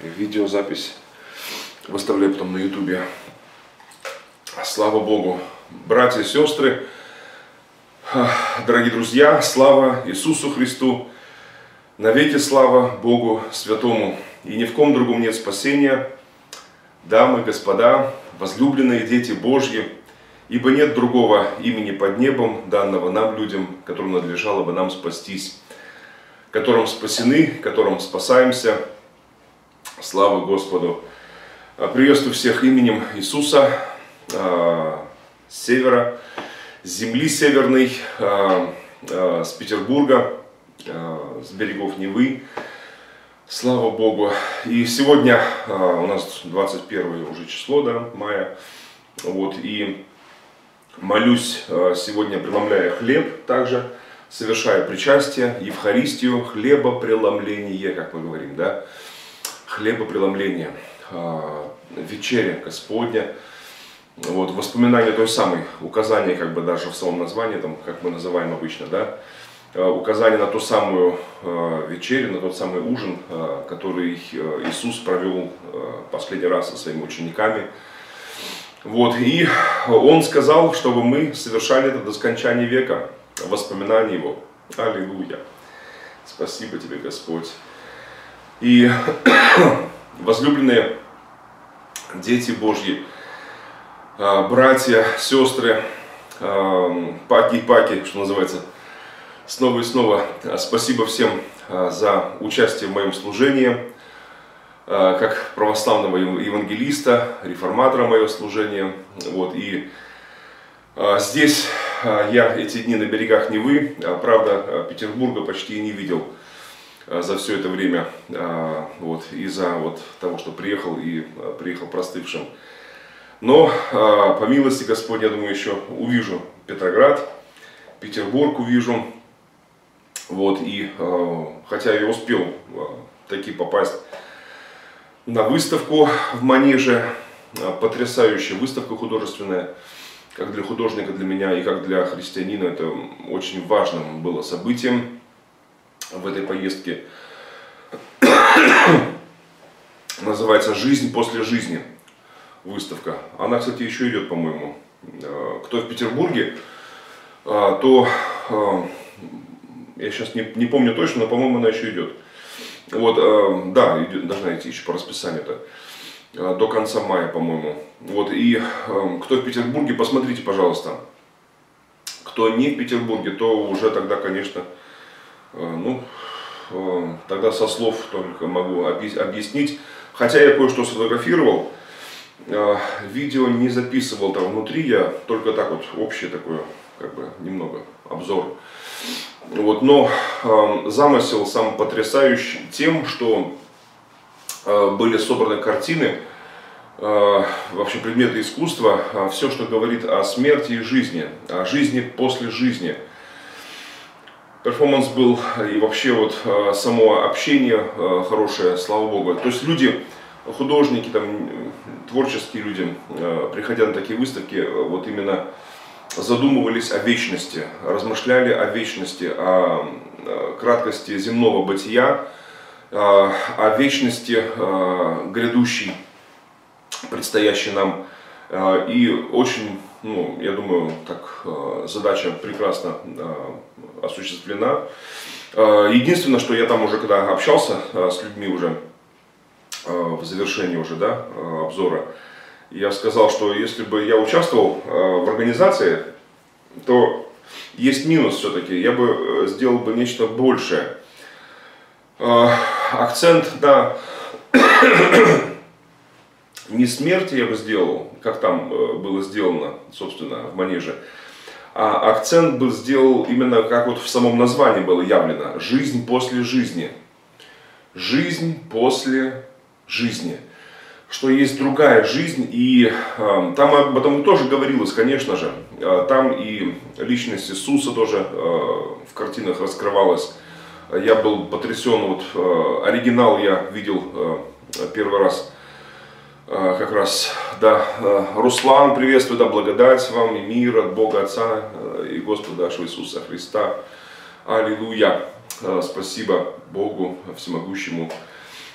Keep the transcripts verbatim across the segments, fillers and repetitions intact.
видеозапись выставляю потом на ютубе. Слава Богу, братья и сестры, дорогие друзья, слава Иисусу Христу, навеки слава Богу Святому, и ни в ком другом нет спасения, дамы и господа, возлюбленные дети Божьи, ибо нет другого имени под небом, данного нам, людям, которым надлежало бы нам спастись, которым спасены, которым спасаемся. Слава Господу! Приветствую всех именем Иисуса, с севера, с земли северной, с Петербурга, с берегов Невы. Слава Богу! И сегодня у нас двадцать первое уже число, да, мая. Вот, и молюсь сегодня, преломляя хлеб, также совершая причастие, Евхаристию, хлебопреломление, как мы говорим, да, хлебопреломление, вечеря Господня. Вот, воспоминание той самой, указание, как бы даже в самом названии, там, как мы называем обычно, да, указание на ту самую вечерю, на тот самый ужин, который Иисус провел последний раз со своими учениками. Вот, и Он сказал, чтобы мы совершали это до скончания века, воспоминания Его. Аллилуйя! Спасибо Тебе, Господь! И возлюбленные дети Божьи, братья, сестры, паки и паки, что называется, снова и снова спасибо всем за участие в моем служении, как православного евангелиста, реформатора мое служение. Вот, и здесь я эти дни на берегах Невы, правда, Петербурга почти и не видел за все это время, вот, из-за вот того, что приехал и приехал простывшим. Но по милости Господней, я думаю, еще увижу Петроград, Петербург увижу. Вот, и хотя я успел таки попасть на выставку в Манеже, потрясающая выставка художественная, как для художника, для меня и как для христианина, это очень важным было событием в этой поездке. Называется «Жизнь после жизни» выставка. Она, кстати, еще идет, по-моему. Кто в Петербурге, то я сейчас не, не помню точно, но, по-моему, она еще идет. Вот, да, идет, должна идти еще по расписанию-то. До конца мая, по-моему. Вот, и кто в Петербурге, посмотрите, пожалуйста. Кто не в Петербурге, то уже тогда, конечно, ну, тогда со слов только могу объяснить. Хотя я кое-что сфотографировал, видео не записывал там внутри, я только так вот общее такое, как бы немного обзор. Вот, но замысел сам потрясающий тем, что были собраны картины, вообще предметы искусства, все, что говорит о смерти и жизни, о жизни после жизни. Перформанс был и вообще вот само общение хорошее, слава Богу. То есть люди, художники, там, творческие люди, приходя на такие выставки, вот именно задумывались о вечности, размышляли о вечности, о краткости земного бытия, о вечности грядущей, предстоящей нам. И очень, ну, я думаю, так задача прекрасно осуществлена. Единственное, что я там уже, когда общался с людьми уже, в завершении уже, да, обзора, я сказал, что если бы я участвовал в организации, то есть минус все-таки, я бы сделал бы нечто большее. Акцент на не смерти я бы сделал, как там было сделано, собственно, в Манеже, а акцент бы сделал именно, как вот в самом названии было явлено, «Жизнь после жизни». Жизнь после жизни. Что есть другая жизнь, и э, там об этом тоже говорилось, конечно же. Э, там и личность Иисуса тоже э, в картинах раскрывалась. Я был потрясен, вот э, оригинал я видел э, первый раз. Как раз, да, Руслан, приветствую, да, благодать вам и мир от Бога Отца и Господа нашего Иисуса Христа. Аллилуйя. Спасибо Богу Всемогущему.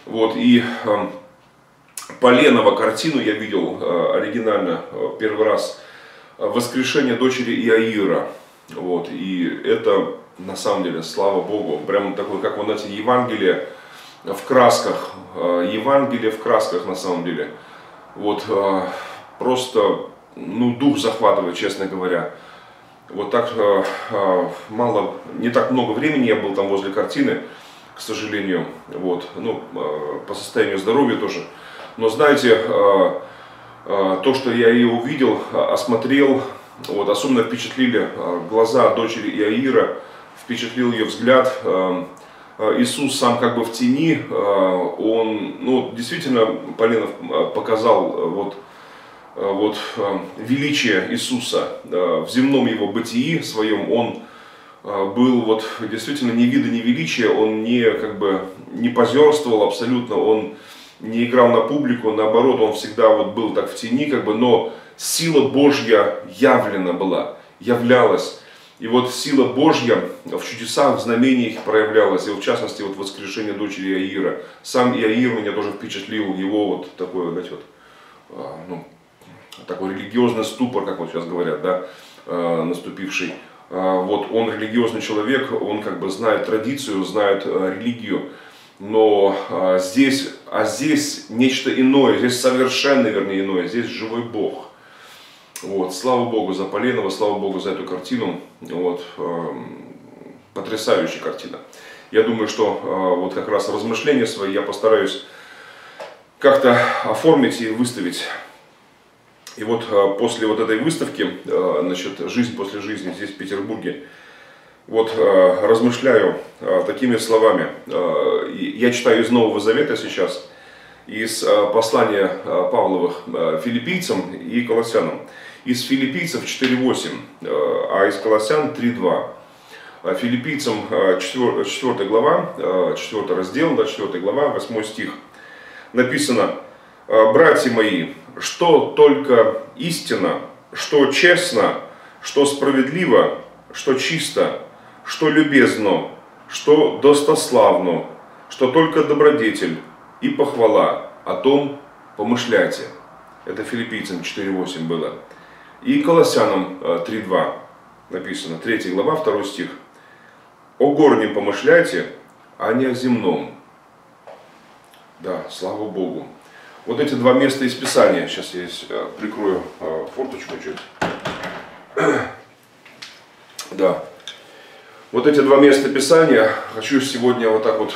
Вот, и э, Поленова картину я видел э, оригинально э, первый раз. «Воскрешение дочери Иаира». Вот, и это, на самом деле, слава Богу, прям такой, как вы знаете, Евангелие в красках. Э, Евангелие в красках, на самом деле. Вот, э, просто, ну, дух захватывает, честно говоря. Вот так э, э, мало, не так много времени я был там возле картины, к сожалению, вот, ну, э, по состоянию здоровья тоже. Но знаете, э, э, то, что я ее увидел, осмотрел, вот, особенно впечатлили э, глаза дочери Иаира, впечатлил ее взгляд. Э, э, Иисус сам как бы в тени, э, он, ну, действительно, Поленов показал э, вот, Вот, величие Иисуса в земном его бытии своем. Он был вот действительно ни вида, ни величия, он не, как бы, не позерствовал абсолютно, он не играл на публику, наоборот, он всегда вот был так в тени, как бы, но сила Божья явлена была, являлась. И вот сила Божья в чудесах, в знамениях проявлялась, и вот в частности вот воскрешение дочери Иаира. Сам Иаир меня тоже впечатлил, его вот такой, знаете, вот, ну, такой религиозный ступор, как вот сейчас говорят, да, э, наступивший. Э, вот он религиозный человек, он как бы знает традицию, знает э, религию, но э, здесь, а здесь нечто иное, здесь совершенно, вернее, иное, здесь живой Бог. Вот, слава Богу за Поленова, слава Богу за эту картину, вот, э, потрясающая картина. Я думаю, что э, вот как раз размышления свои я постараюсь как-то оформить и выставить. И вот после вот этой выставки, значит, «Жизнь после жизни» здесь, в Петербурге, вот размышляю такими словами. Я читаю из Нового Завета сейчас, из послания Павловых филиппийцам и колоссянам. Из филиппийцев четыре восемь, а из колоссян три два. Филиппийцам четвёртая глава, четвёртый раздел, четвёртая глава, восьмой стих. Написано: «Братья мои, что только истина, что честно, что справедливо, что чисто, что любезно, что достославно, что только добродетель и похвала, о том помышляйте». Это Филиппийцам четыре восемь было. И Колоссянам три два написано, третья глава, второй стих. «О горнем помышляйте, а не о земном». Да, слава Богу. Вот эти два места из Писания, сейчас я здесь прикрою форточку чуть. Да. Вот эти два места Писания хочу сегодня вот так вот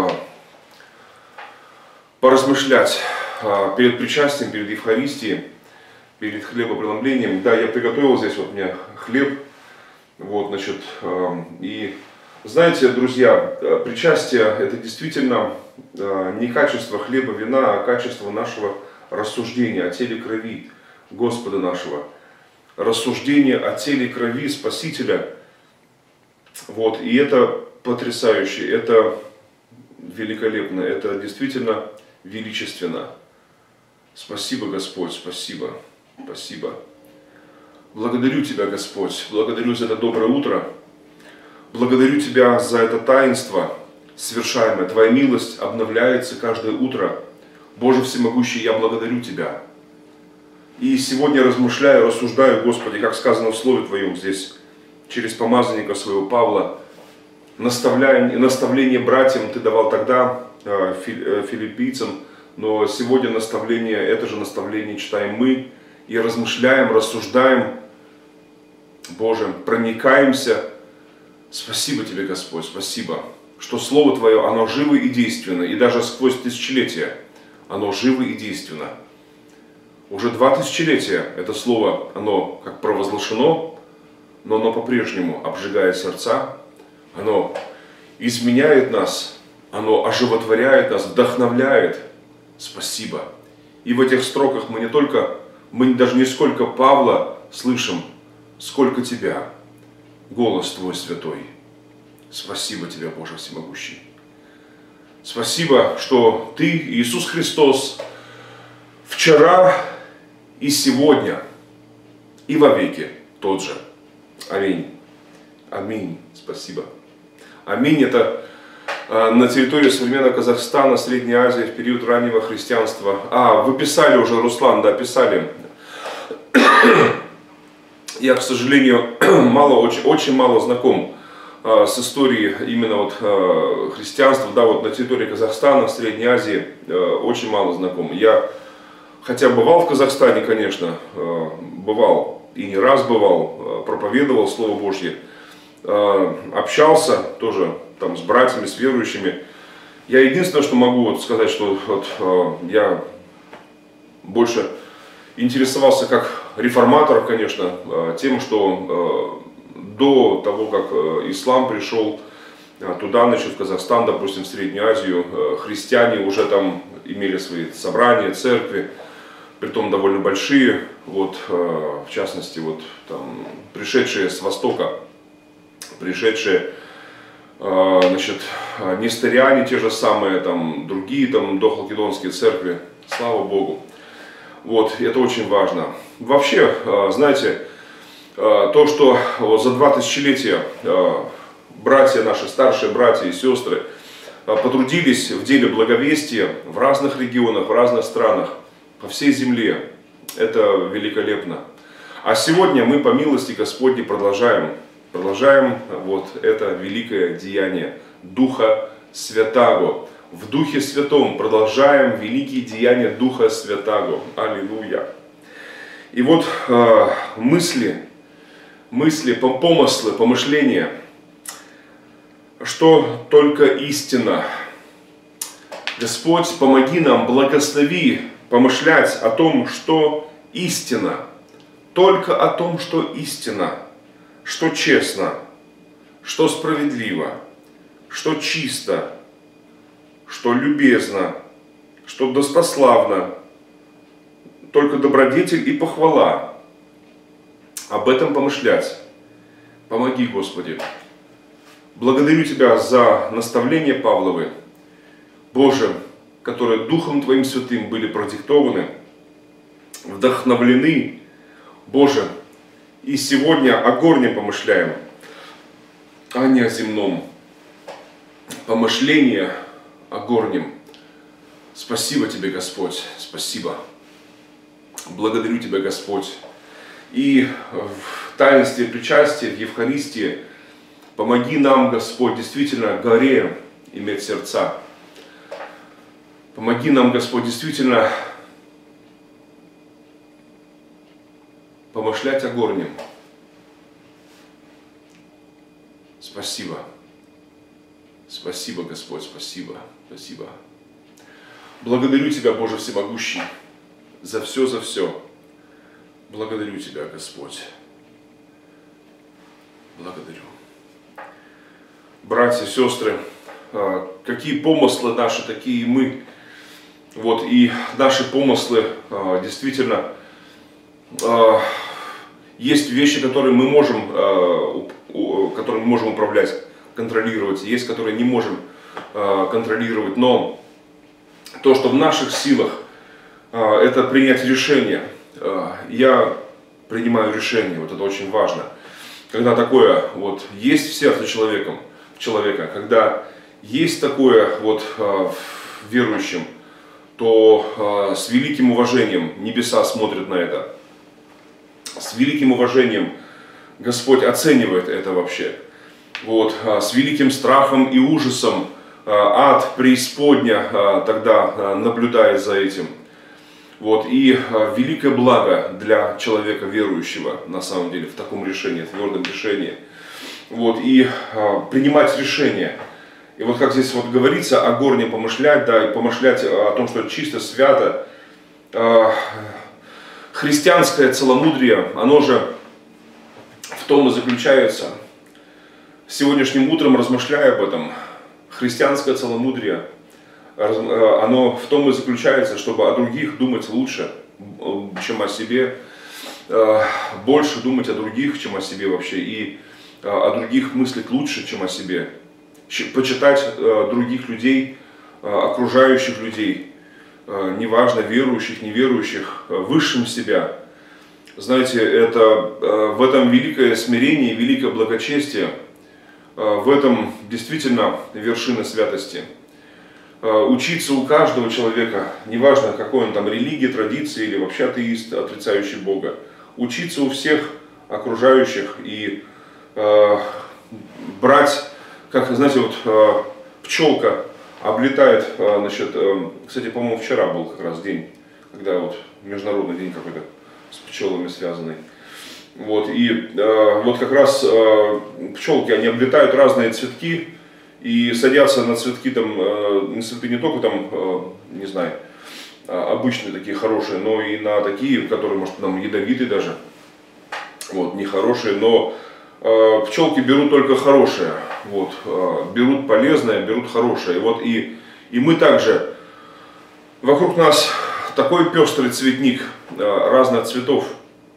поразмышлять перед причастием, перед Евхаристией, перед хлебопреломлением. Да, я приготовил здесь вот мне хлеб. Вот, значит, и знаете, друзья, причастие — это действительно не качество хлеба, вина, а качество нашего рассуждения о теле и крови Господа нашего. Рассуждение о теле и крови Спасителя. Вот, и это потрясающе, это великолепно, это действительно величественно. Спасибо, Господь, спасибо, спасибо. Благодарю Тебя, Господь, благодарю за это доброе утро. Благодарю Тебя за это таинство совершаемое. Твоя милость обновляется каждое утро. Боже всемогущий, я благодарю Тебя. И сегодня размышляю, рассуждаю, Господи, как сказано в Слове Твоем здесь, через помазанника своего Павла, наставление, наставление братьям Ты давал тогда, филиппийцам, но сегодня наставление, это же наставление читаем мы и размышляем, рассуждаем, Боже, проникаемся. Спасибо Тебе, Господь, спасибо, что Слово Твое, оно живо и действенно, и даже сквозь тысячелетия оно живо и действенно. Уже два тысячелетия это Слово, оно как провозглашено, но оно по-прежнему обжигает сердца, оно изменяет нас, оно оживотворяет нас, вдохновляет. Спасибо. И в этих строках мы не только, мы даже не сколько Павла слышим, сколько Тебя, голос Твой святой. Спасибо Тебе, Боже всемогущий. Спасибо, что Ты, Иисус Христос, вчера и сегодня, и вовеки тот же. Аминь. Аминь. Спасибо. Аминь. Это на территории современного Казахстана, Средней Азии в период раннего христианства. А, вы писали уже, Руслан, да, писали. Я, к сожалению, мало, очень, очень мало знаком а, с историей именно вот а, христианства, да, вот на территории Казахстана, Средней Азии, а, очень мало знаком. Я, хотя бывал в Казахстане, конечно, а, бывал и не раз бывал, а, проповедовал Слово Божье, а, общался тоже там с братьями, с верующими. Я единственное, что могу вот сказать, что вот, а, я больше интересовался как реформатор, конечно, тем, что до того, как ислам пришел туда, значит, в Казахстан, допустим, в Среднюю Азию, христиане уже там имели свои собрания, церкви, притом довольно большие, вот, в частности, вот, там, пришедшие с Востока, пришедшие, значит, несториане те же самые, там, другие там дохалкидонские церкви, слава Богу. Вот, это очень важно. Вообще, знаете, то, что за два тысячелетия братья наши, старшие братья и сестры потрудились в деле благовестия в разных регионах, в разных странах, по всей земле, это великолепно. А сегодня мы по милости Господней продолжаем, продолжаем вот это великое деяние Духа Святаго. В Духе Святом продолжаем великие деяния Духа Святаго. Аллилуйя. И вот э, мысли, мысли, помыслы, помышления, что только истина. Господь, помоги нам, благослови помышлять о том, что истина. Только о том, что истина, что честно, что справедливо, что чисто, что любезно, что достославно, только добродетель и похвала. Об этом помышлять. Помоги, Господи. Благодарю Тебя за наставления Павловы, Боже, которые Духом Твоим Святым были продиктованы, вдохновлены, Боже, и сегодня о горнем помышляем, а не о земном. Помышление о горнем. Спасибо Тебе, Господь, спасибо. Благодарю Тебя, Господь. И в таинстве причастия, в Евхаристии, помоги нам, Господь, действительно горе иметь сердца. Помоги нам, Господь, действительно помышлять о горнем. Спасибо. Спасибо, Господь, спасибо, спасибо. Благодарю Тебя, Боже Всемогущий, за все, за все. Благодарю Тебя, Господь. Благодарю. Братья, сестры, какие помыслы наши, такие и мы. Вот, и наши помыслы действительно есть вещи, которые мы можем, которые мы можем управлять, контролировать, есть, которые не можем контролировать, но то, что в наших силах, это принять решение. Я принимаю решение, вот это очень важно. Когда такое вот есть в сердце человеком, человека, когда есть такое вот в верующем, то с великим уважением небеса смотрят на это. С великим уважением Господь оценивает это вообще. Вот, с великим страхом и ужасом ад, преисподня тогда наблюдает за этим. Вот, и великое благо для человека верующего, на самом деле, в таком решении, в твердом решении. Вот, и принимать решение. И вот как здесь вот говорится о горнем помышлять, да, и помышлять о том, что это чисто, свято. Христианское целомудрие, оно же в том и заключается. Сегодняшним утром, размышляя об этом, христианское целомудрие, оно в том и заключается, чтобы о других думать лучше, чем о себе, больше думать о других, чем о себе вообще, и о других мыслить лучше, чем о себе, почитать других людей, окружающих людей, неважно, верующих, неверующих, высшим себя. Знаете, это, в этом великое смирение, великое благочестие, В этом действительно вершина святости. Учиться у каждого человека, неважно какой он там религии, традиции или вообще атеист, отрицающий Бога, учиться у всех окружающих и э, брать, как, знаете, вот э, пчелка облетает, э, значит, э, кстати, по-моему, вчера был как раз день, когда вот международный день какой-то с пчелами связанный. Вот, и э, вот как раз э, пчелки, они облетают разные цветки и садятся на цветки, там, э, на цветы не только там, э, не знаю, обычные такие хорошие, но и на такие, которые, может, там ядовитые даже, вот, нехорошие, но э, пчелки берут только хорошее, вот, э, берут полезное, берут хорошее, вот, и, и мы также, вокруг нас такой пестрый цветник э, разных цветов,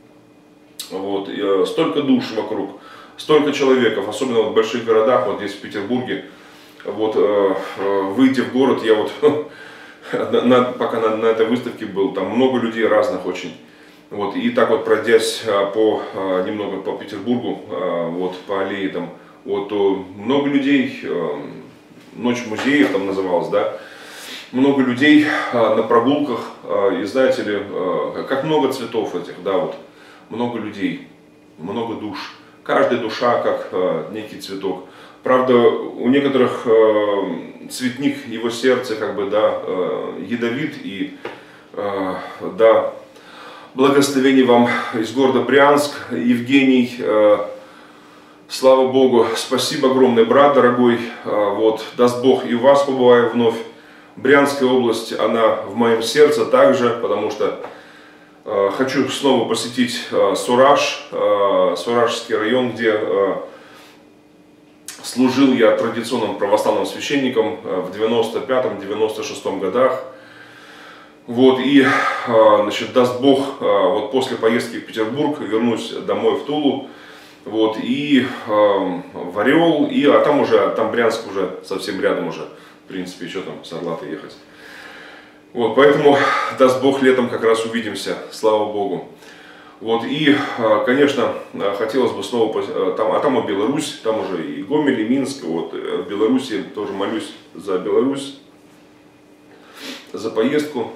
вот, и, э, столько душ вокруг, столько человеков, особенно вот в больших городах, вот здесь в Петербурге, вот, э, э, выйти в город, я вот, на, на, пока на, на этой выставке был, там много людей разных очень, вот, и так вот пройдясь по, немного по Петербургу, вот, по аллее там, вот, то много людей, ночь музеев там называлась, да, много людей на прогулках, и знаете ли, как много цветов этих, да, вот, много людей, много душ, каждая душа как некий цветок. Правда, у некоторых цветник, его сердце, как бы, да, ядовит, и, да, благословение вам из города Брянск, Евгений, слава Богу, спасибо огромное, брат дорогой, вот, даст Бог и у вас побываю вновь. Брянская область, она в моем сердце также, потому что э, хочу снова посетить э, Сураж, э, Суражский район, где э, служил я традиционным православным священником э, в девяносто пятом — девяносто шестом годах. Вот, и, э, значит, даст Бог, э, вот после поездки в Петербург вернусь домой в Тулу, вот, и э, в Орел, и, а там уже, там Брянск уже совсем рядом уже. В принципе, что там с Орла-то ехать. Вот, поэтому, даст Бог, летом как раз увидимся, слава Богу. Вот, и, конечно, хотелось бы снова, там, а там и Беларусь, там уже и Гомель, и Минск, вот, в Беларуси тоже молюсь за Беларусь, за поездку.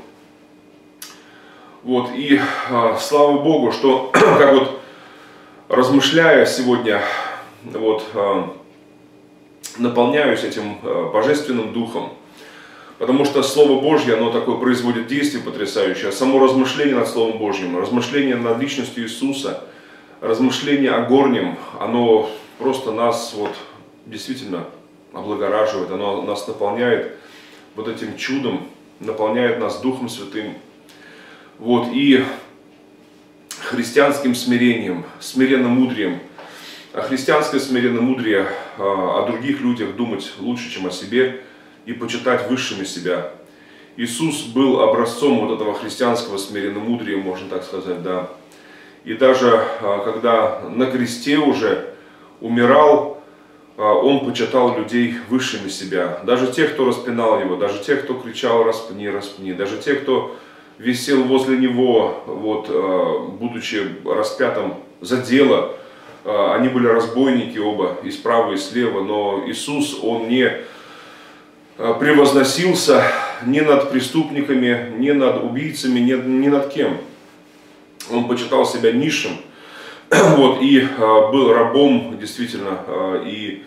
Вот, и слава Богу, что, как вот, размышляя сегодня, вот, наполняюсь этим божественным духом, потому что Слово Божье, оно такое производит действие потрясающее. Само размышление над Словом Божьим, размышление над личностью Иисуса, размышление о горнем, оно просто нас вот действительно облагораживает, оно нас наполняет вот этим чудом, наполняет нас Духом Святым. Вот, и христианским смирением, смиренно-мудрием. А христианское смиренно-мудрие о других людях думать лучше, чем о себе, и почитать высшими себя. Иисус был образцом вот этого христианского смиренно-мудрия, можно так сказать, да. И даже когда на кресте уже умирал, он почитал людей высшими себя. Даже тех, кто распинал его, даже тех, кто кричал «распни, распни», даже тех, кто висел возле него, вот, будучи распятым за дело. Они были разбойники оба, и справа, и слева, но Иисус, Он не превозносился ни над преступниками, ни над убийцами, ни, ни над кем. Он почитал себя низшим, вот, и был рабом, действительно, и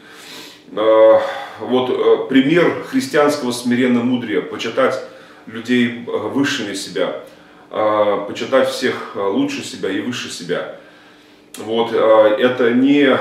вот пример христианского смиренно-мудрия, почитать людей высшими себя, почитать всех лучше себя и выше себя. Вот, это не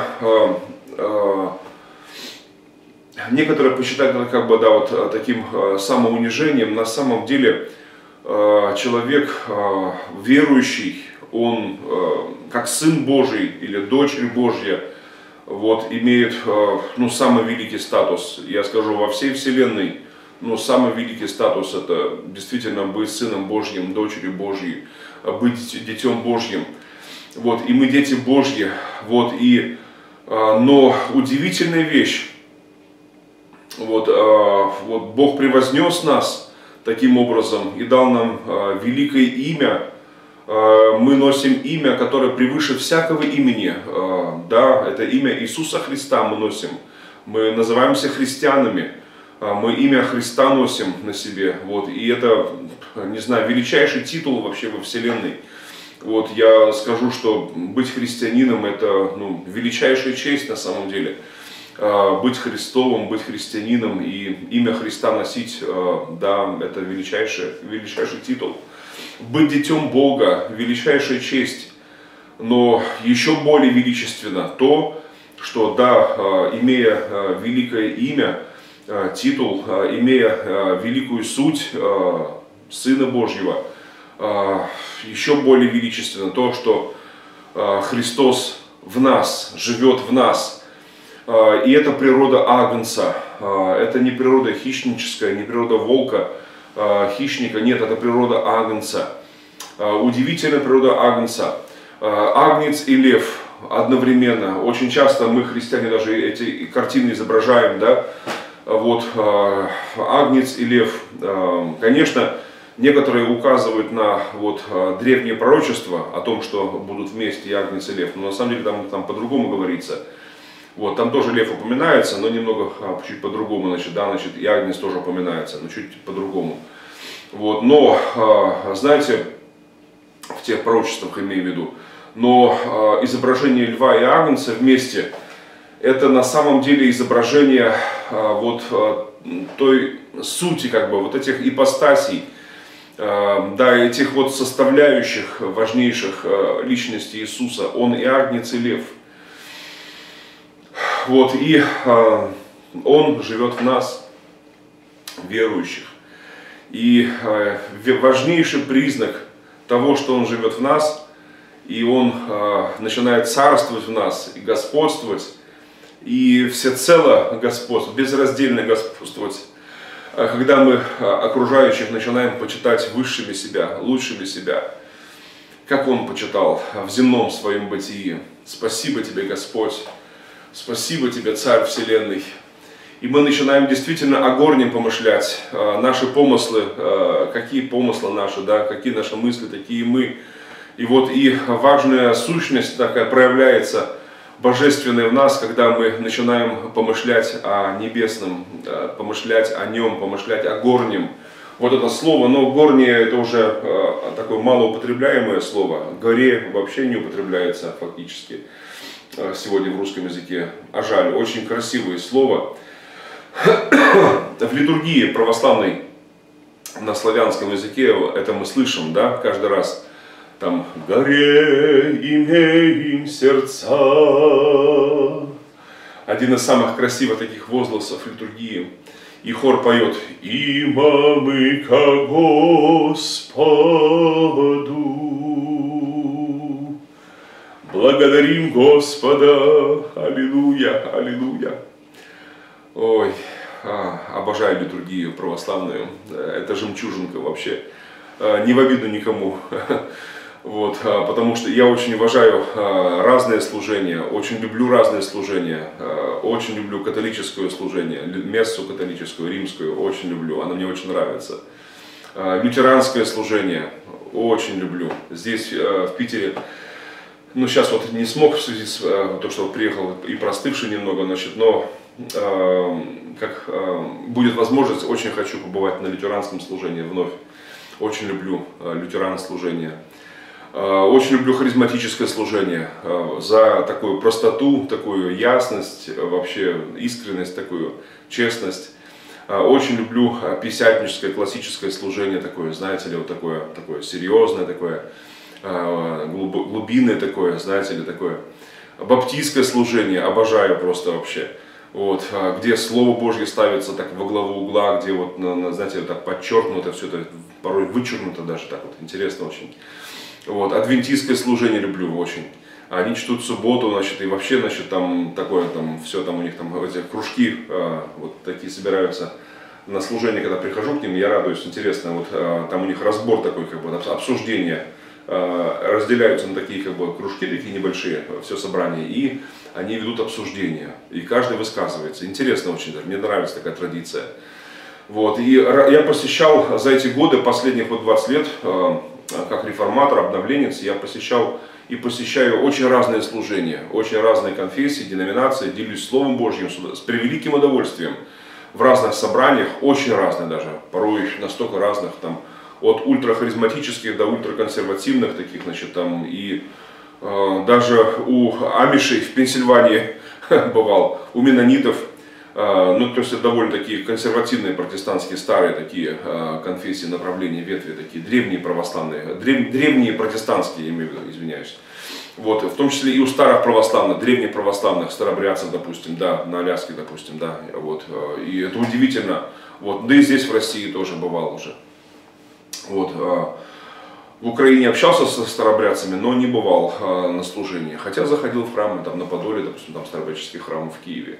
некоторые посчитают это как бы, да, вот таким самоунижением. На самом деле человек верующий, он как сын Божий или дочерь Божья, вот, имеет, ну, самый великий статус. Я скажу, во всей вселенной, ну, самый великий статус — это действительно быть сыном Божьим, дочерью Божьей, быть детем Божьим. Вот, и мы дети Божьи, вот, и, а, но удивительная вещь, вот, а, вот Бог превознес нас таким образом и дал нам а, великое имя. А, мы носим имя, которое превыше всякого имени, а, да, это имя Иисуса Христа мы носим. мы называемся христианами, мы имя Христа носим на себе, вот, и это, не знаю, величайший титул вообще во Вселенной. Вот, я скажу, что быть христианином — это, ну, величайшая честь на самом деле. Быть Христовым, быть христианином и имя Христа носить, да, это величайший, величайший титул. Быть детем Бога — величайшая честь, но еще более величественно то, что, да, имея великое имя, титул, имея великую суть Сына Божьего, еще более величественно то, что Христос в нас, живет в нас. И это природа агнца, это не природа хищническая, не природа волка, хищника, нет, это природа агнца. Удивительная природа агнца. Агнец и лев одновременно. Очень часто мы, христиане, даже эти картины изображаем, да, вот, агнец и лев. Конечно, некоторые указывают на вот древнее пророчество о том, что будут вместе и агнец и лев, но на самом деле там, там по-другому говорится. Вот, там тоже лев упоминается, но немного а, чуть по-другому, значит, да, значит, и агнец тоже упоминается, но чуть по-другому. Вот, но, а, знаете, в тех пророчествах имею в виду, но а, изображение льва и агнца вместе, это на самом деле изображение а, вот а, той сути, как бы, вот этих ипостасей, а, да, этих вот составляющих важнейших а, личности Иисуса, Он и агнец, и лев. Вот, и э, Он живет в нас, верующих. И э, важнейший признак того, что Он живет в нас, и Он э, начинает царствовать в нас, и господствовать, и всецело господствовать, безраздельно господствовать, когда мы окружающих начинаем почитать высшими себя, лучшими себя, как Он почитал в земном своем бытии. Спасибо Тебе, Господь. Спасибо Тебе, Царь Вселенной. И мы начинаем действительно о горнем помышлять. Наши помыслы, какие помыслы наши, да, какие наши мысли, такие мы. И вот и важная сущность такая проявляется, божественная в нас, когда мы начинаем помышлять о небесном, помышлять о Нем, помышлять о горнем. Вот это слово, но горнее — это уже такое малоупотребляемое слово. Горе вообще не употребляется фактически сегодня в русском языке, а жаль, очень красивое слово. В литургии православной на славянском языке это мы слышим, да, каждый раз. Там «Горе имеем сердца». Один из самых красивых таких возгласов литургии. И хор поет «Има мы ко Господу». Благодарим Господа, аллилуйя, аллилуйя. Ой, а, обожаю литургию православную, это жемчужинка вообще, не в обиду никому, вот, потому что я очень уважаю разные служения, очень люблю разные служения, очень люблю католическое служение, мессу католическую, римскую, очень люблю, она мне очень нравится. Лютеранское служение очень люблю, здесь в Питере. Ну, сейчас вот не смог в связи с э, то, что приехал и простывший немного, значит, но э, как э, будет возможность, очень хочу побывать на лютеранском служении вновь. Очень люблю э, лютеран служение. Э, очень люблю харизматическое служение э, за такую простоту, такую ясность, э, вообще искренность, такую честность. Э, очень люблю пятидесятническое, классическое служение, такое, знаете ли, вот такое, такое серьезное, такое, глубинное такое, знаете ли, такое баптистское служение, обожаю просто вообще, вот, где Слово Божье ставится так во главу угла, где вот, знаете, так подчеркнуто, все это порой вычеркнуто даже, так вот, интересно очень. Вот, адвентистское служение люблю очень. Они чтут субботу, значит, и вообще, значит, там такое, там, все там у них там, эти кружки, вот такие собираются на служение, когда прихожу к ним, я радуюсь, интересно, вот там у них разбор такой, как бы, обсуждение. Разделяются на такие как бы кружки, такие небольшие, все собрание, и они ведут обсуждения, и каждый высказывается. Интересно очень, мне нравится такая традиция. Вот, и я посещал за эти годы, последних вот двадцать лет, как реформатор, обновленец, я посещал и посещаю очень разные служения, очень разные конфессии, деноминации, делюсь Словом Божьим с превеликим удовольствием в разных собраниях, очень разные даже, порой настолько разных, там, от ультрахаризматических до ультраконсервативных таких, значит, там, и э, даже у амишей в Пенсильвании бывал, у меннонитов, э, ну, то есть это довольно такие консервативные, протестантские, старые такие э, конфессии, направления, ветви, такие древние православные, древ, древние протестантские, я имею в виду, извиняюсь. Вот, в том числе и у старых православных, древних православных, старобрядцев, допустим, да, на Аляске, допустим, да, вот, и это удивительно, вот, да и здесь в России тоже бывал уже, вот, в Украине общался со старобрядцами, но не бывал на служении, хотя заходил в храмы, там, на Подоле, допустим, там старобрядческий храм в Киеве.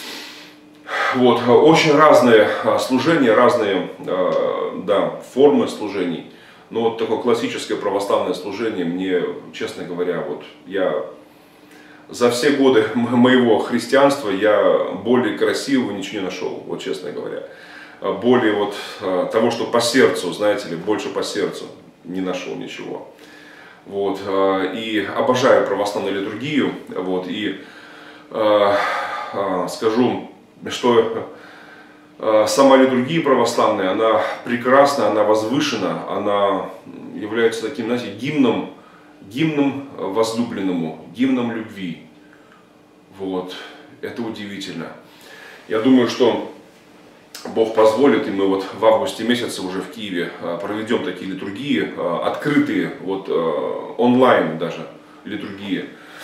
Вот, очень разные служения, разные, да, формы служений. Но вот такое классическое православное служение мне, честно говоря, вот я за все годы моего христианства я более красивого ничего не нашел, вот честно говоря. Более вот того, что по сердцу, знаете ли, больше по сердцу не нашел ничего. Вот, и обожаю православную литургию, вот, и э, э, скажу, что сама литургия православная, она прекрасна, она возвышена, она является таким, знаете, гимном, гимном возлюбленному, гимном любви. Вот, это удивительно. Я думаю, что Бог позволит, и мы вот в августе месяце уже в Киеве проведем такие литургии, открытые, вот онлайн даже литургии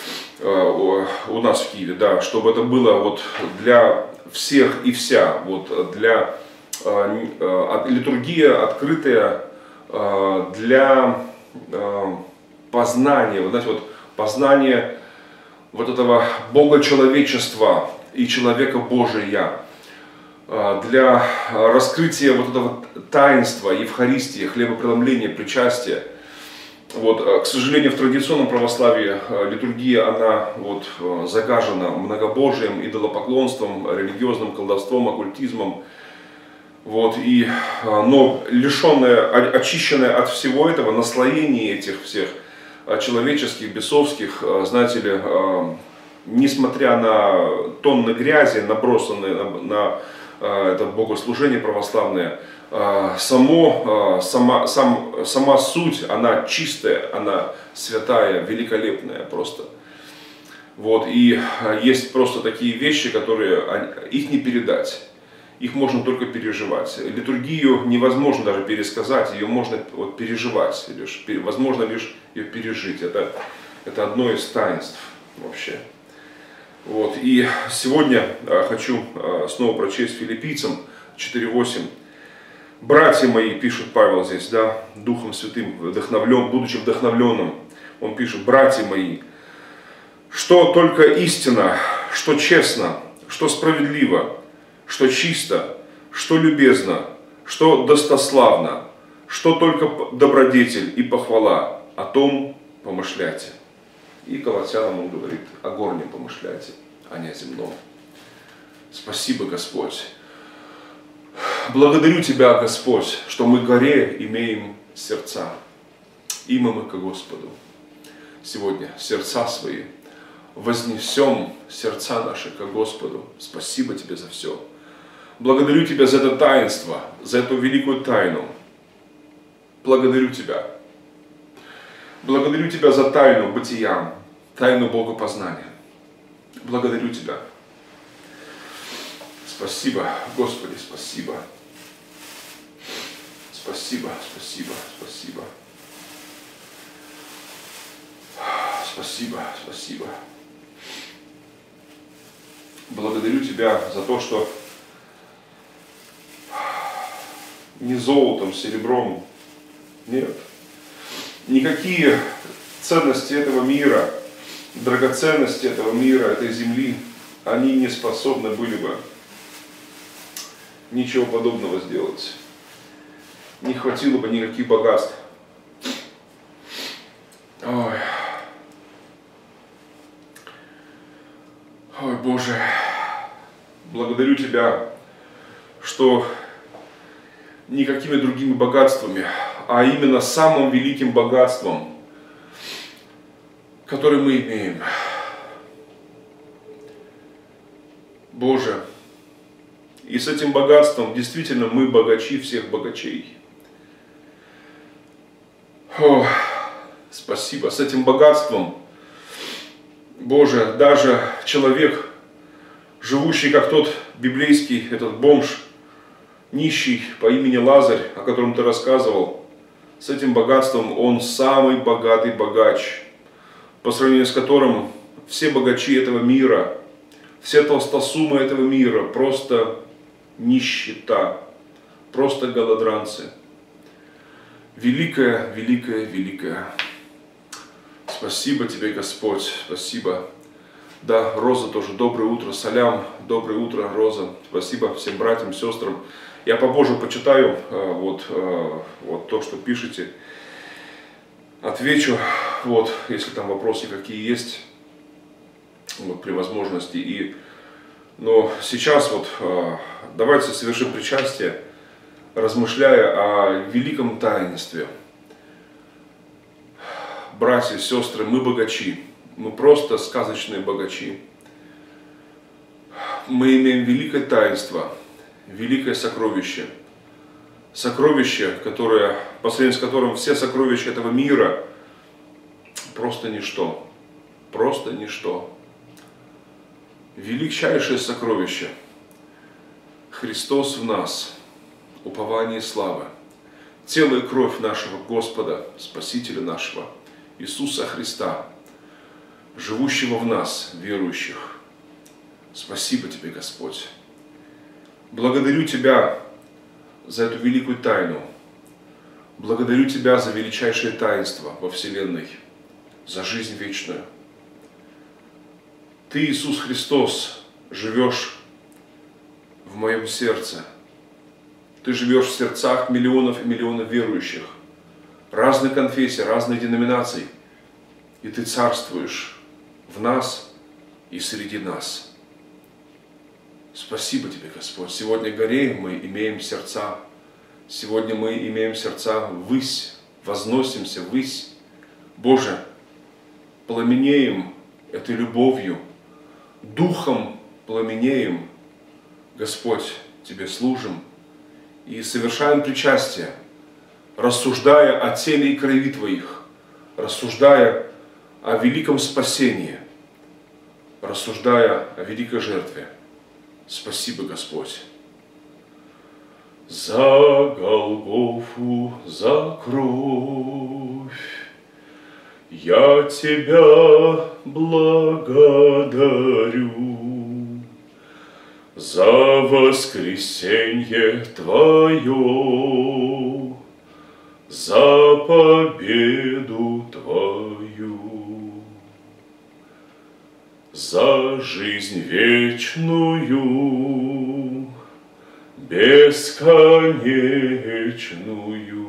у нас в Киеве, да, чтобы это было вот для всех и вся, вот для э, э, литургия открытая э, для э, познания, вот, знаете, вот познания вот этого Бога-человечества и человека Божия, э, для раскрытия вот этого таинства Евхаристии, хлебопреломления, причастия. Вот, к сожалению, в традиционном православии литургия, она вот, загажена многобожием, идолопоклонством, религиозным колдовством, оккультизмом. Вот, и, но лишенная, очищенная от всего этого, наслоений этих всех человеческих, бесовских, знаете ли, несмотря на тонны грязи, набросанные на, на это богослужение православное, Само, сама, сам, сама суть, она чистая, она святая, великолепная просто. Вот, и есть просто такие вещи, которые, их не передать, их можно только переживать. Литургию невозможно даже пересказать, ее можно вот переживать, лишь, возможно лишь ее пережить. Это, это одно из таинств вообще. Вот, и сегодня хочу снова прочесть Филиппийцам четыре восемь. Братья мои, пишет Павел здесь, да, Духом Святым, вдохновлен, будучи вдохновленным, он пишет: братья мои, что только истина, что честно, что справедливо, что чисто, что любезно, что достославно, что только добродетель и похвала, о том помышляйте. И Колоссянам он говорит: о горнем помышляйте, а не о земном. Спасибо, Господь. Благодарю Тебя, Господь, что мы горе имеем сердца. Имя мы ко Господу. Сегодня сердца свои вознесем, сердца наши ко Господу. Спасибо Тебе за все. Благодарю Тебя за это таинство, за эту великую тайну. Благодарю Тебя. Благодарю Тебя за тайну бытия, тайну богопознания. Благодарю Тебя. Спасибо, Господи, спасибо. Спасибо, спасибо, спасибо. Спасибо, спасибо. Благодарю Тебя за то, что не золотом, серебром, нет. Никакие ценности этого мира, драгоценности этого мира, этой земли, они не способны были бы ничего подобного сделать. Не хватило бы никаких богатств. Ой. Ой, Боже, благодарю Тебя, что никакими другими богатствами а именно самым великим богатством, которое мы имеем. Боже, и с этим богатством действительно мы богачи всех богачей. О, спасибо. С этим богатством, Боже, даже человек, живущий как тот библейский, этот бомж, нищий по имени Лазарь, о котором ты рассказывал, с этим богатством он самый богатый богач, по сравнению с которым все богачи этого мира, все толстосумы этого мира просто нищета, просто голодранцы. Великое, великое, великое. Спасибо тебе, Господь, спасибо. Да, Роза тоже, доброе утро, Салям, доброе утро, Роза. Спасибо всем братьям, сестрам. Я побольше почитаю вот, вот то, что пишете. Отвечу, вот, если там вопросы какие есть, вот, при возможности. И, но сейчас вот давайте совершим причастие, размышляя о великом таинстве. Братья, сестры, мы богачи, мы просто сказочные богачи. Мы имеем великое таинство, великое сокровище. Сокровище, которое, по сравнению с которым все сокровища этого мира просто ничто, просто ничто. Величайшее сокровище – Христос в нас, упование славы, тело и кровь нашего Господа, Спасителя нашего, Иисуса Христа, живущего в нас, верующих. Спасибо тебе, Господь. Благодарю Тебя за эту великую тайну. Благодарю Тебя за величайшее таинство во Вселенной, за жизнь вечную. Ты, Иисус Христос, живешь в моем сердце. Ты живешь в сердцах миллионов и миллионов верующих, разных конфессий, разных деноминаций. И Ты царствуешь в нас и среди нас. Спасибо Тебе, Господь. Сегодня гореем мы, имеем сердца. Сегодня мы имеем сердца ввысь, возносимся ввысь. Боже, пламенеем этой любовью, духом пламенеем, Господь, Тебе служим и совершаем причастие, рассуждая о теле и крови Твоих, рассуждая о великом спасении, рассуждая о великой жертве. Спасибо, Господь. За Голгофу, за кровь я Тебя благодарю, за воскресенье Твое, за победу Твою, за жизнь вечную, бесконечную,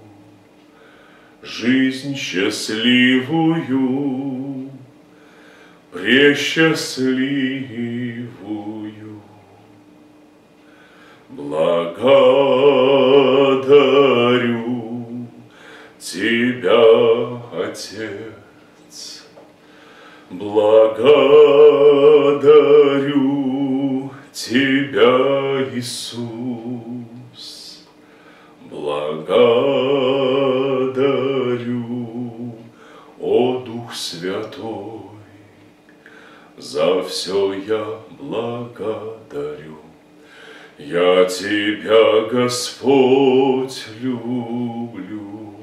жизнь счастливую, пресчастливую. Благодарю Тебя, Отец, благодарю Тебя, Иисус, благодарю, о Дух Святой, за все я благодарю. Я Тебя, Господь, люблю.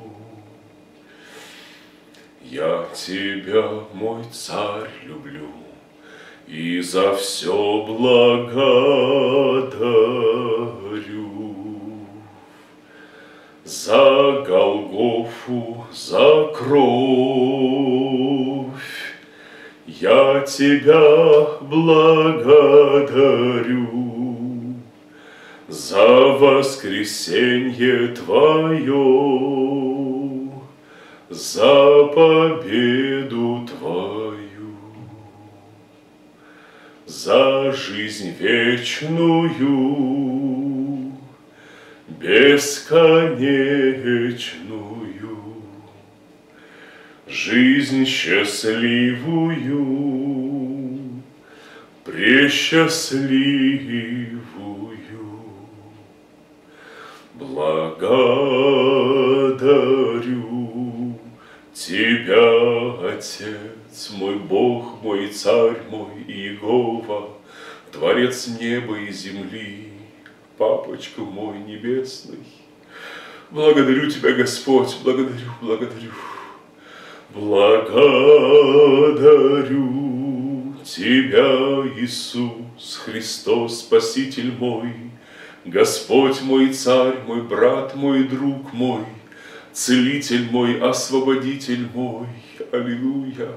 Я Тебя, мой Царь, люблю, и за все благодарю. За Голгофу, за кровь я Тебя благодарю. За воскресенье Твое, за победу Твою, за жизнь вечную, бесконечную, жизнь счастливую, пресчастливую. Благодарю Тебя, Отец, мой Бог, мой Царь, мой Иегова, Творец неба и земли, Папочка мой небесный. Благодарю Тебя, Господь, благодарю, благодарю. Благодарю Тебя, Иисус Христос, Спаситель мой, Господь мой, Царь мой, брат мой, друг мой, Целитель мой, Освободитель мой. Аллилуйя.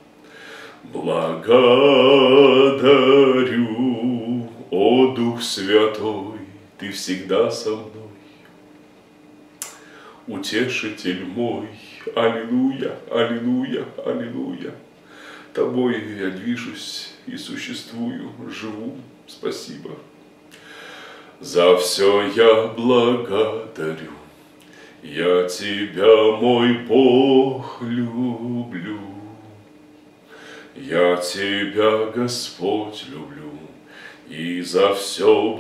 Благодарю, о Дух Святой, Ты всегда со мной. Утешитель мой, аллилуйя, аллилуйя, аллилуйя. Тобой я движусь и существую, живу. Спасибо. За все я благодарю, я Тебя, мой Бог, люблю. Я Тебя, Господь, люблю, и за все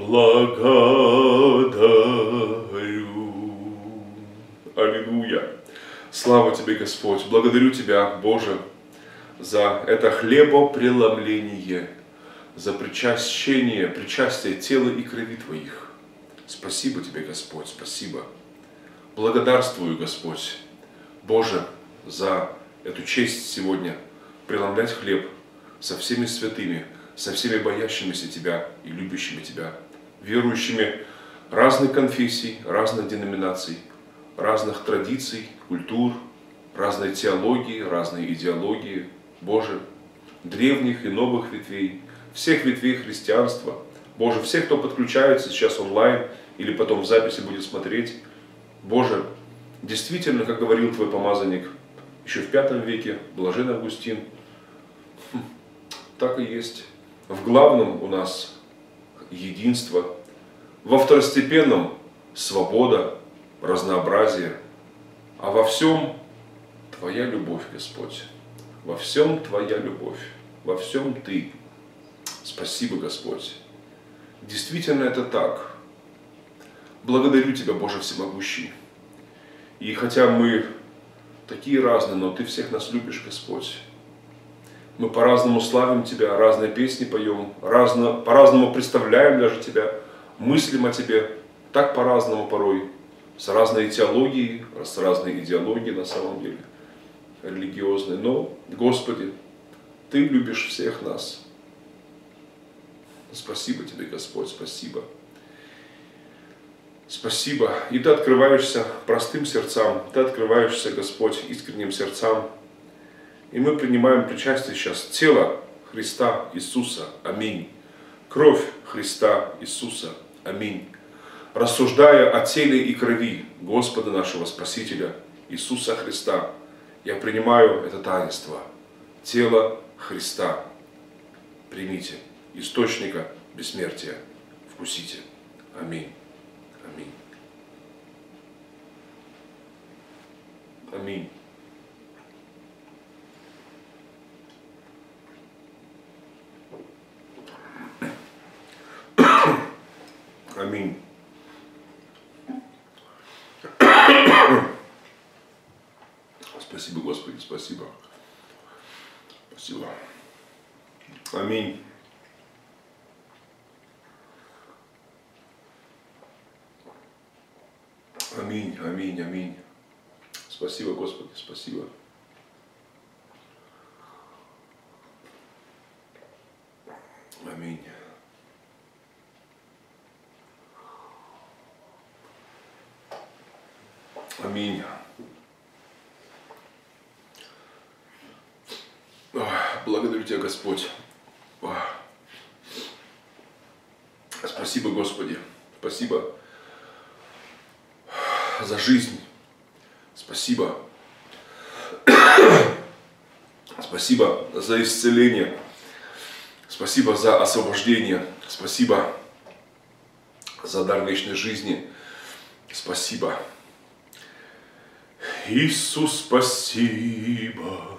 благодарю. Аллилуйя. Слава Тебе, Господь. Благодарю Тебя, Боже, за это хлебопреломление, за причащение, причастие тела и крови Твоих. Спасибо Тебе, Господь, спасибо. Благодарствую, Господь, Боже, за эту честь сегодня преломлять хлеб со всеми святыми, со всеми боящимися Тебя и любящими Тебя, верующими разных конфессий, разных деноминаций, разных традиций, культур, разной теологии, разной идеологии, Боже, древних и новых ветвей, всех ветвей христианства. Боже, всех, кто подключается сейчас онлайн или потом в записи будет смотреть. Боже, действительно, как говорил Твой помазанник еще в пятом веке, блажен Августин, так и есть. В главном у нас единство, во второстепенном свобода, разнообразие, а во всем Твоя любовь, Господь. Во всем Твоя любовь, во всем Ты. Спасибо, Господь. Действительно это так. Благодарю Тебя, Боже Всемогущий. И хотя мы такие разные, но Ты всех нас любишь, Господь. Мы по-разному славим Тебя, разные песни поем, разно, по-разному представляем даже Тебя, мыслим о Тебе, так по-разному порой, с разной теологией, с разной идеологией на самом деле, религиозной. Но, Господи, Ты любишь всех нас. Спасибо Тебе, Господь, спасибо. Спасибо. И Ты открываешься простым сердцам, Ты открываешься, Господь, искренним сердцам. И мы принимаем причастие сейчас тела Христа Иисуса. Аминь. Кровь Христа Иисуса. Аминь. Рассуждая о теле и крови Господа нашего Спасителя Иисуса Христа, я принимаю это таинство. Тело Христа. Примите. Источника бессмертия. Вкусите. Аминь. Аминь. Аминь. Аминь. Спасибо, Господи, спасибо. Спасибо. Аминь. Аминь, аминь, аминь. Спасибо, Господи, спасибо. Аминь. Аминь. Благодарю Тебя, Господь. Спасибо, Господи. Спасибо за жизнь. Спасибо. Спасибо за исцеление. Спасибо за освобождение. Спасибо за дар вечной жизни. Спасибо. Иисус, спасибо.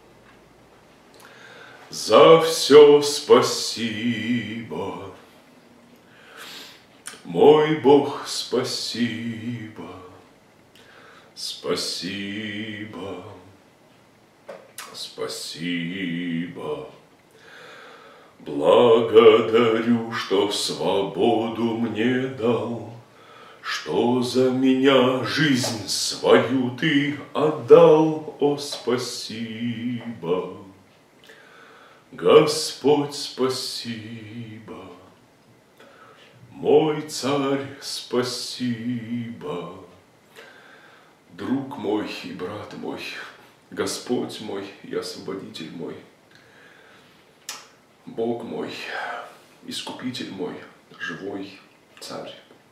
За все спасибо. Мой Бог, спасибо. Спасибо. Спасибо. Благодарю, что свободу мне дал, что за меня жизнь свою ты отдал. О, спасибо. Господь, спасибо. Мой царь, спасибо. Друг мой и брат мой, Господь мой и освободитель мой, Бог мой, Искупитель мой, живой царь.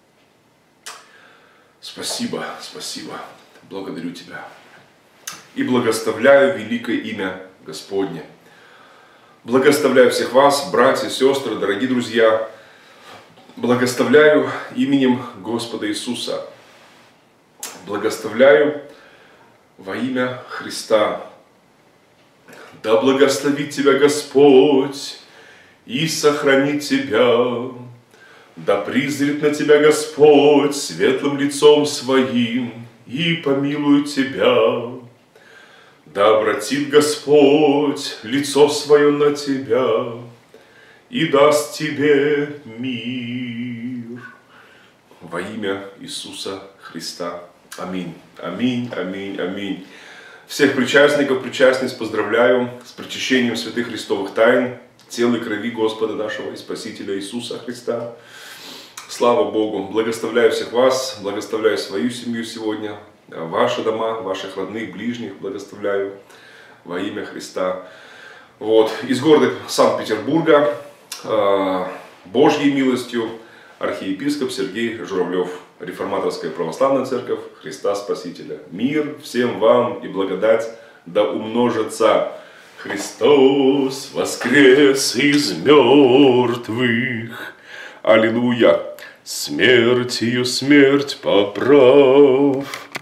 Спасибо, спасибо, благодарю Тебя и благословляю великое имя Господне. Благословляю всех вас, братья, сестры, дорогие друзья. Благословляю именем Господа Иисуса. Благословляю во имя Христа. Да благословит тебя Господь и сохранит тебя. Да призрит на тебя Господь светлым лицом своим и помилует тебя. Да обратит Господь лицо свое на тебя и даст тебе мир. Во имя Иисуса Христа. Аминь. Аминь, аминь, аминь. Всех причастников, причастниц поздравляю с причащением святых христовых тайн, тела и крови Господа нашего и Спасителя Иисуса Христа. Слава Богу! Благословляю всех вас, благословляю свою семью сегодня, ваши дома, ваших родных, ближних благословляю во имя Христа. Вот. Из города Санкт-Петербурга, э, Божьей милостью, архиепископ Сергей Журавлев, Реформаторская православная церковь Христа Спасителя. Мир всем вам и благодать да умножится. Христос воскрес из мертвых. Аллилуйя! Смертью смерть поправ,